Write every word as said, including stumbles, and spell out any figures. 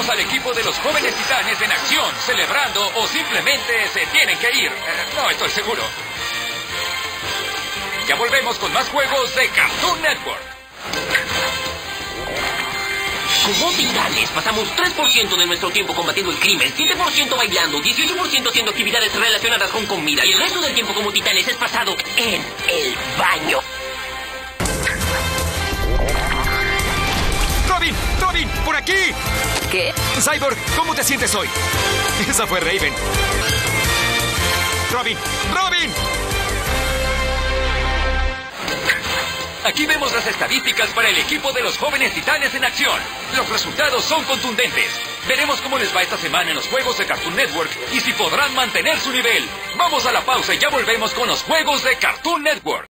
vemos al equipo de los jóvenes titanes en acción, celebrando o simplemente se tienen que ir. Eh, no estoy seguro. Ya volvemos con más juegos de Cartoon Network. Como titanes, pasamos tres por ciento de nuestro tiempo combatiendo el crimen, siete por ciento bailando, dieciocho por ciento haciendo actividades relacionadas con comida y el resto del tiempo como titanes es pasado en el baño. ¡Robin! ¡Robin! ¡Por aquí! ¿Qué? Cyborg, ¿cómo te sientes hoy? Esa fue Raven. ¡Robin! ¡Robin! Aquí vemos las estadísticas para el equipo de los jóvenes titanes en acción. Los resultados son contundentes. Veremos cómo les va esta semana en los juegos de Cartoon Network y si podrán mantener su nivel. Vamos a la pausa y ya volvemos con los juegos de Cartoon Network.